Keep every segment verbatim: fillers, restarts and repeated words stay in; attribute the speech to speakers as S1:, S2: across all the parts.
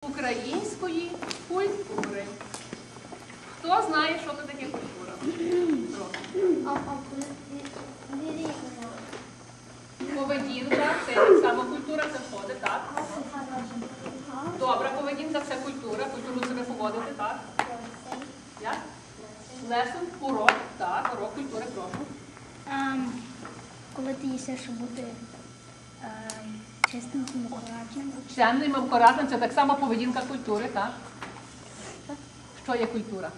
S1: української культури. Хто знає, що це таке культура? Поведінка, це так само культура, це входить, так? Добра поведінка, це культура, культуру себе поводити, так? Як? Лесон, урок, так, урок культури, прошу.
S2: Um, коли ти їсиш, щоб бути um, чистим і акуратним.
S1: Чемним, акуратним, це так само поведінка культури, так? Що є культура?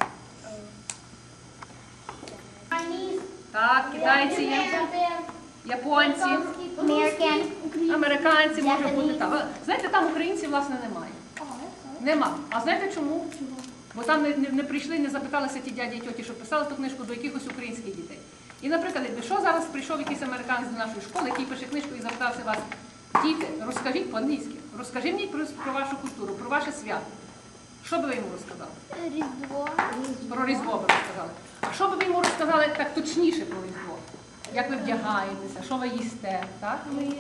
S1: Так, китайці є, японці,
S2: American.
S1: американці можуть бути так. Знаєте, там українців, власне, немає. Нема. А знаєте чому? Бо там не, не, не прийшли, не запиталися ті дяді і тьоті, що писали ту книжку до якихось українських дітей. І, наприклад, якщо зараз прийшов якийсь американець до нашої школи, який пише книжку і запитався вас, діти, розкажіть по-англійськи, розкажіть мені про, про вашу культуру, про ваше свято. Що би ви йому розказали?
S2: Різдво.
S1: Про Різдво би розказали. А що би ви йому розказали так точніше про Різдво? Як ви вдягаєтеся, що ви їсте, так?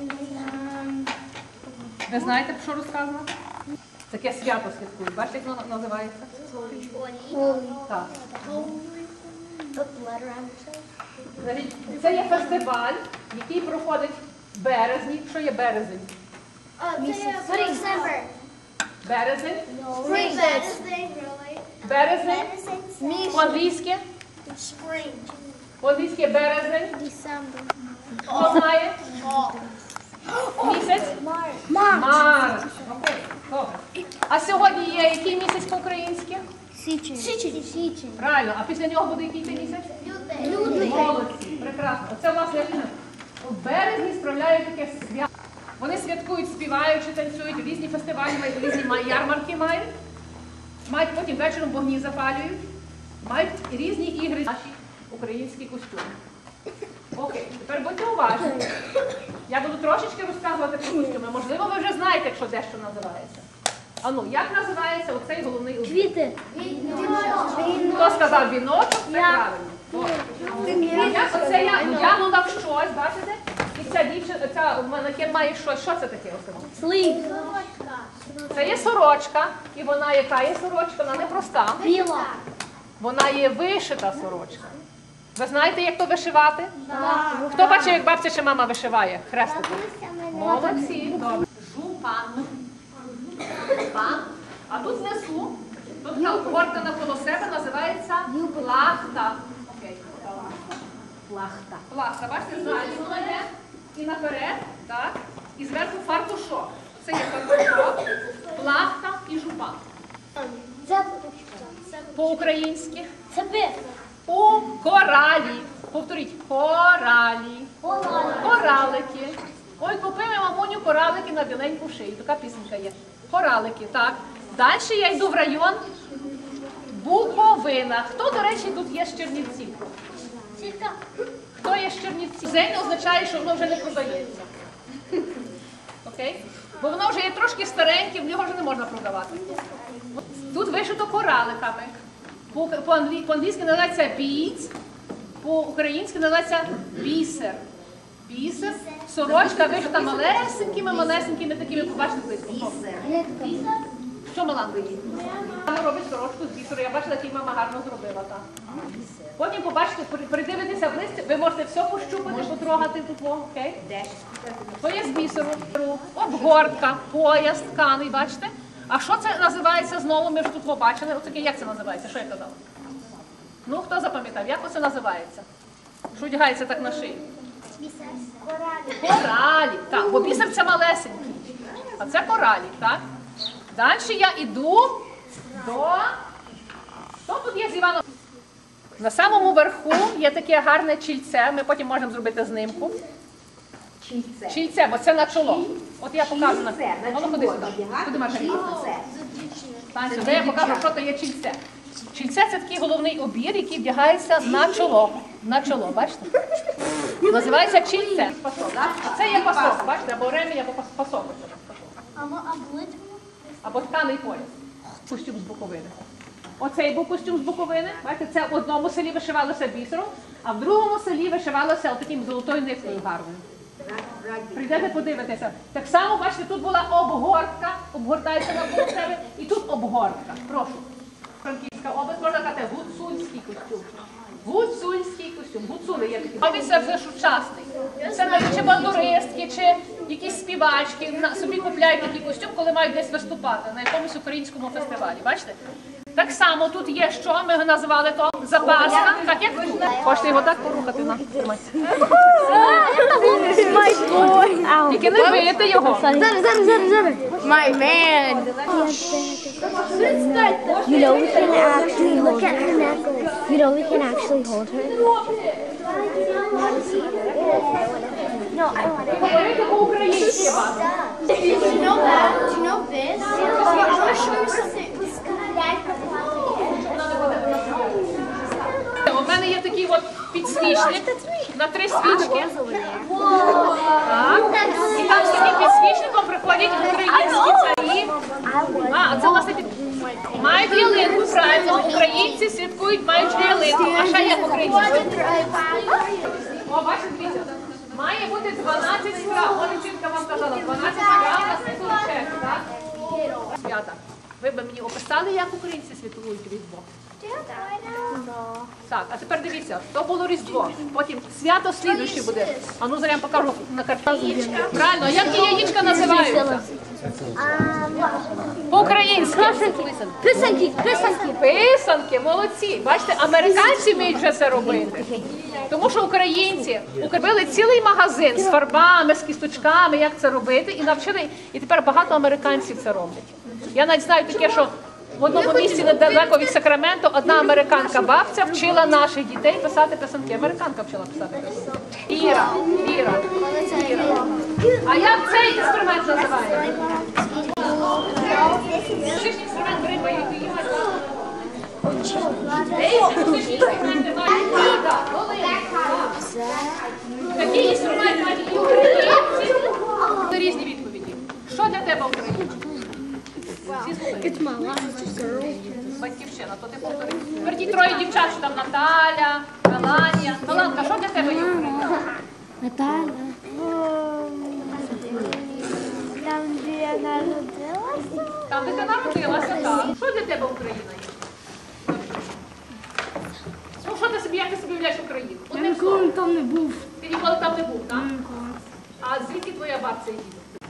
S1: Ви знаєте, про що розказано? Таке свято святкують. Бачите, як воно називається? Так. Це є фестиваль, який проходить в березні. Що є березень? Березень. Березень. По-англійськи? По-англійськи березень. Хто знає? Місяць? Март. Окей, добре. А сьогодні є який місяць по-українськи?
S2: Січень. Січень.
S1: Правильно. А після нього буде який цей місяць?
S2: Лютий.
S1: Молодці. Прекрасно. Оце, власне, у березні справляють таке свято. Вони святкують, співаючи, танцюють, різні фестивалі, різні ярмарки мають. Мають потім вечором вогні запалюють. Мають різні ігри, наші українські костюми. Окей, тепер будьте уважні. Я буду трошечки розказувати про костюми. Можливо, ви вже знаєте, якщо дещо називається. А ну, як називається оцей головний убір?
S2: Квіти.
S1: Хто сказав віночок? Це правильно. А як оце я глянула в щось, бачите? І ця дівчина, ця манекен має щось. Що це таке?
S2: Слив.
S1: Це є сорочка. І вона, яка є сорочка? Вона не проста.
S2: Біла.
S1: Вона є вишита сорочка. Ви знаєте, як то вишивати? Хто бачив, як бабця чи мама вишиває? Хрестиком. Молодці. Добре. Жупан. Жупан. А тут внизу, тут горка навколо себе називається плахта. Окей. Плахта. Плахта. Бачите, ззаді вона є. І наперед, так. І зверху фартушок. Це є фартушок, плахта і жупан.
S2: Це
S1: По-українськи.
S2: Цепи.
S1: У коралі. Повторіть. Коралі. Коралики. Ой, купили мамуню коралики на біленьку шию. Така пісенька є. Коралики, так. Далі я йду в район Буковина. Хто, до речі, тут є з Чернівців? Хто є з Чернівців? Це не означає, що воно вже не продається. Окей? Бо воно вже є трошки стареньке, в нього вже не можна продавати. Тут вишито кораликами. По-англійськи називається beads, по-українськи називається бісер. Бісер. Сорочка вишита малесенькими-малесенькими такими, побачите близько. Бісер. Що Маланка є? Мама робить сорочку з бісеру. Я бачила, як її мама гарно зробила. Так. Потім побачите, придивитися ближче, ви можете все пощупати, потрогати тут, окей? То є з бісеру. Обгортка, пояс, тканий, бачите? А що це називається знову? Ми ж тут побачили. Оце як це називається? Що я казала? Ну, хто запам'ятав? Як оце називається? Що одягається так на шию?
S2: Бісер.
S1: Коралі. Так, бо бісер це малесенький. А це коралі, так? Далі я йду до... Що тут є з Іваном? На самому верху є таке гарне чільце. Ми потім можемо зробити знимку.
S3: Чільце.
S1: Чільце, бо це на чоло. От я покажу на
S3: Чільце, на
S1: Воно ходи
S3: чоло
S1: сюди.
S3: одягати.
S1: Куди Маргарита?
S3: Чільце.
S1: Стань сюди, я покажу, що то є чільце. Чільце – це такий головний убір, який вдягається на чоло. На чоло, бачите? Називається чільце. Це є пасок, бачите, або ремінь, або пасок. Або тканий пояс. Костюм з Буковини. Оцей був костюм з Буковини. Бачите, це в одному селі вишивалося бісером, а в другому селі вишивалося таким золотою ниткою гарною. Прийдете подивитися. Так само, бачите, тут була обгортка, обгортається навколо себе, і тут обгортка. Прошу. Франківська область, можна казати, гуцульський костюм. Гуцульський костюм. Гуцули є такі. А він це вже сучасний. Це навіть чи бандуристки, чи якісь співачки на- собі купляють такий костюм, коли мають десь виступати на якомусь українському фестивалі. Бачите? Так само тут є що, ми його називали то запаска, так як тут. Хочете його так порухати? На, тримайте. Тільки не бийте його.
S2: Зараз, зараз, зараз, зараз.
S4: My man.
S2: You know we can actually hold her. You know we can actually hold her. No, I want it.
S1: Говорити по-українськи вам.
S2: Do you know that? Do you know this? I want to show you something.
S1: У мене є такий от підсвічник на три свічки. Так. І там з таким підсвічником приходять українські царі. А, а це власне під... Мають ялинку, правильно. Українці святкують, мають ялинку. А ще як українці? О, бачите, дивіться. Має бути дванадцять страв. Олечинка вам казала, дванадцять страв на святу честь, так? Свята. Ви б мені описали, як українці святкують Різдво? Так, а тепер дивіться, то було Різдво, потім свято слідуще буде. А ну зараз я вам покажу на картині. Правильно, як ті яєчка називаються? По-українськи.
S2: Писанки, писанки.
S1: Писанки, молодці. Бачите, американці вміють вже це робити. Тому що українці укріпили цілий магазин з фарбами, з кісточками, як це робити, і навчили, і тепер багато американців це роблять. Я навіть знаю таке, що в одному місці недалеко від Сакраменто одна американка бабця вчила наших дітей писати писанки. Американка вчила писати писанки. Іра, Іра, Іра. А як цей інструмент називається? Музичний інструмент бери мою її. Музичний інструмент мають ліда, такі інструменти мають і українці. Різні відповіді. Що для тебе Україна?
S2: It's my last girl.
S1: Батьківщина, то ти повтори. Тепер ті троє дівчат, що там Наталя, Меланія. Меланка, що для тебе є Україна?
S2: Наталя. Там, де я народилася.
S1: Там, де ти народилася, так. Що для тебе Україна є? Ну, що ти собі, як ти собі уявляєш Україну?
S2: Я
S1: Одним
S2: ніколи
S1: словом.
S2: там не був.
S1: Ти ніколи там не був, так? А звідки твоя бабця їде?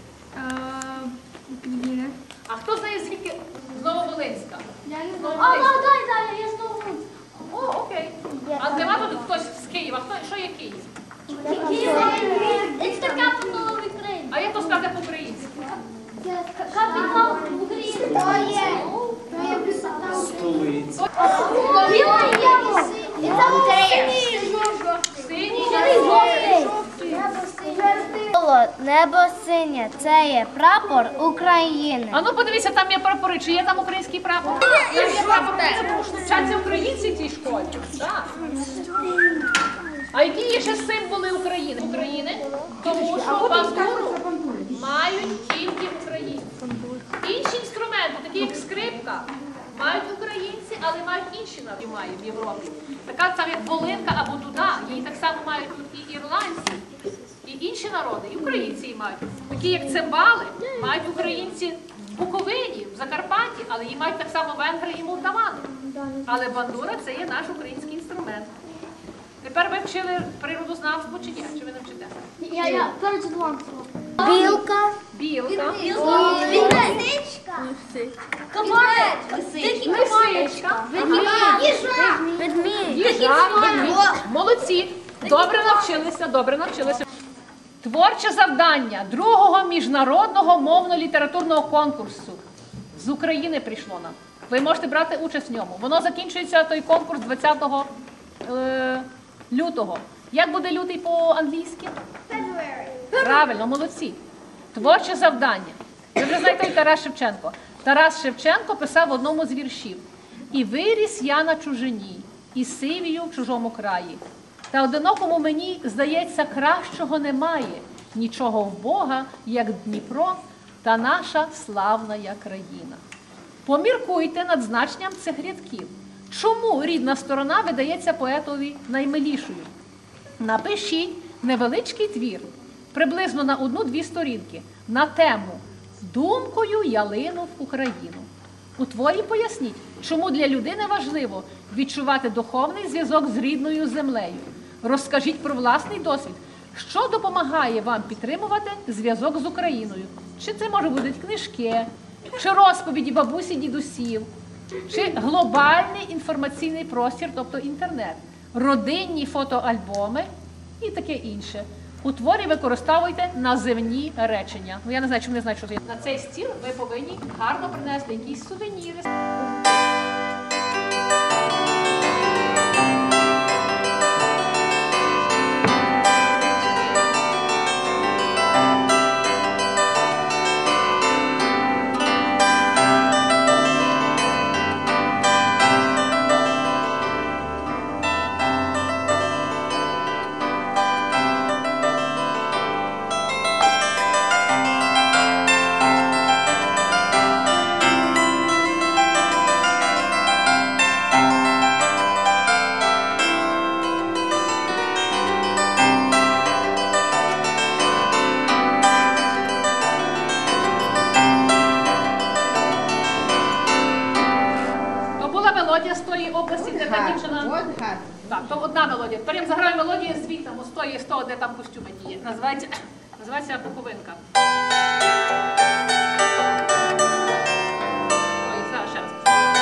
S2: Україна.
S1: А хто знає, звідки з Нововолинська?
S2: Я не
S1: знаю.
S2: А, да, да, да, я знову.
S1: О, окей. А нема тут хтось з Києва? Хто, що є Київ?
S2: It's the capital of Ukraine.
S1: А як то сказати по-українськи?
S2: Capital of Ukraine. То є.
S5: Столиця.
S2: It's up there.
S1: Синій.
S2: Небо синє, це є прапор України.
S1: А ну подивіться, там є прапори. Чи є там український прапор? Там є прапор. Це вчаться українці в цій школі. Так. А які є ще символи України? України? Тому що бандуру мають тільки українці. Інші інструменти, такі як скрипка, мають українці, але мають інші народи мають в Європі. Така саме як волинка або дуда, її так само мають тут і ірландці, і інші народи, і українці її мають. Такі як цимбали, мають українці в Буковині, в Закарпатті, але її мають так само венгри і молдавани. Але бандура – це є наш український інструмент. Тепер ви вчили природознавство чи ні? Чи ви не вчите?
S2: Я, я, перед ланцем. Білка.
S1: Білка.
S2: Лисичка.
S1: Лисичка.
S2: Ведмідь.
S1: Їжак, ведмідь. Молодці. Добре навчилися, добре навчилися. Творче завдання другого міжнародного мовно-літературного конкурсу з України прийшло нам. Ви можете брати участь в ньому. Воно закінчується, той конкурс, двадцятого лютого. Як буде лютий по-англійськи? Правильно, молодці. Творче завдання. Ви вже знаєте Тарас Шевченко. Тарас Шевченко писав в одному з віршів: «І виріс я на чужині, і сивію в чужому краї. Та одинокому мені, здається, кращого немає. Нічого в Бога, як Дніпро, та наша славна країна». Поміркуйте над значенням цих рядків. Чому рідна сторона видається поетові наймилішою? Напишіть невеличкий твір, приблизно на одну-дві сторінки на тему «Думкою я лину в Україну». У творі поясніть, чому для людини важливо відчувати духовний зв'язок з рідною землею. Розкажіть про власний досвід, що допомагає вам підтримувати зв'язок з Україною. Чи це може бути книжки, чи розповіді бабусі, дідусів, чи глобальний інформаційний простір, тобто інтернет, родинні фотоальбоми і таке інше. У творі використовуйте називні речення. Ну, я не знаю, чи вони знають, що це є. На цей стіл ви повинні гарно принести якісь сувеніри. Мелодія з тої області, де та дівчина... Так, то одна мелодія. Тепер я заграю мелодію звідти, з тої, з того, де там костюми діє. Називається, називається «Буковинка». Ой, зараз, ще раз.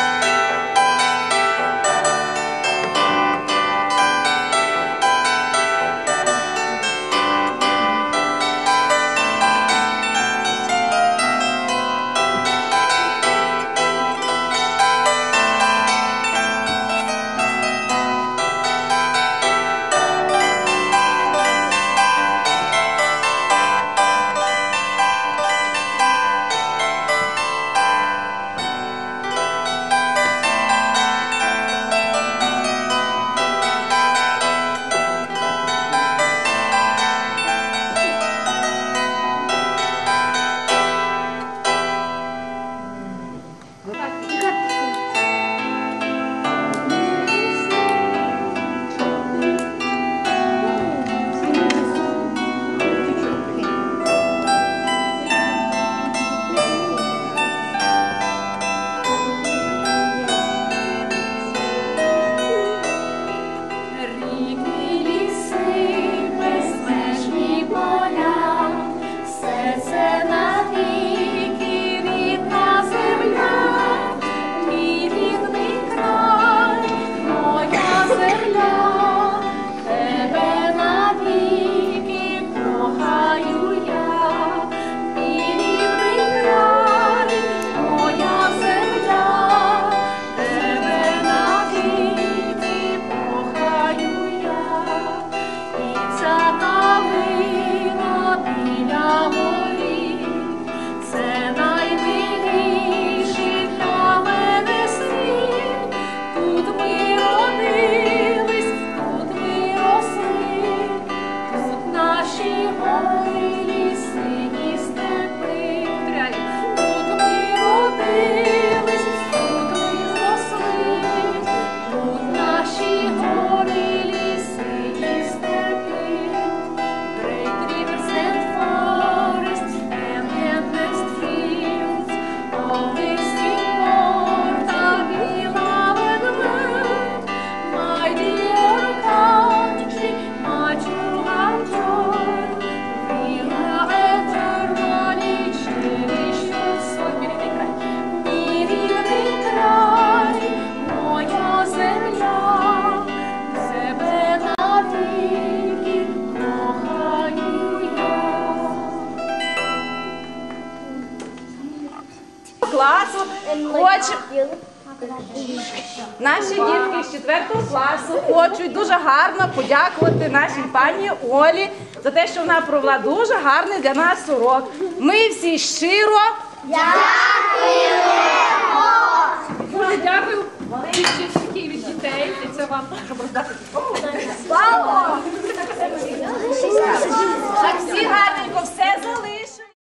S4: Класу хочуть, наші дітки з четвертого класу хочуть дуже гарно подякувати нашій пані Олі за те, що вона провела дуже гарний для нас урок. Ми всі щиро дякуємо!